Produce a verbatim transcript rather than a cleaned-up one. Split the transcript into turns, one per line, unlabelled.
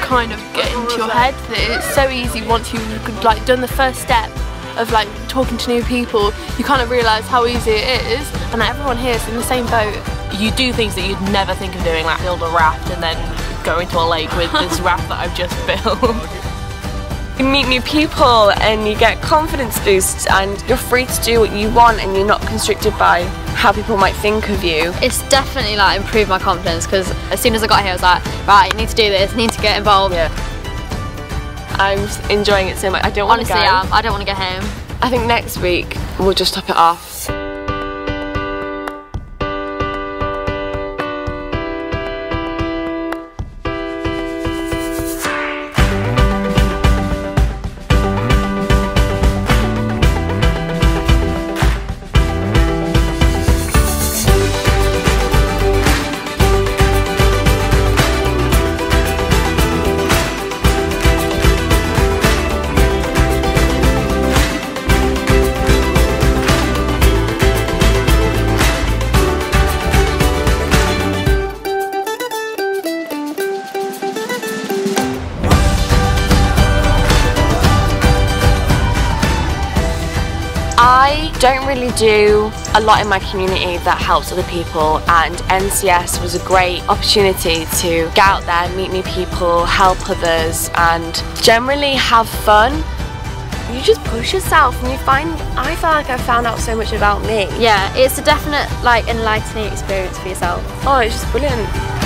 kind of get into your head that it's so easy once you've like done the first step of like talking to new people, you kind of realise how easy it is, and everyone here is in the same boat.
You do things that you'd never think of doing, like build a raft and then go into a lake with this raft that I've just built.
You meet new people and you get confidence boosts, and you're free to do what you want and you're not constricted by how people might think of you.
It's definitely like improved my confidence, because as soon as I got here I was like, right, I need to do this, I need to get involved.
Yeah. I'm enjoying it so much. I don't want to go.
Honestly, yeah, I don't want to get home.
I think next week we'll just top it off. I don't really do a lot in my community that helps other people, and N C S was a great opportunity to get out there, meet new people, help others and generally have fun. You just push yourself and you find, I feel like I found out so much about me.
Yeah, it's a definite like enlightening experience for yourself.
Oh, it's just brilliant.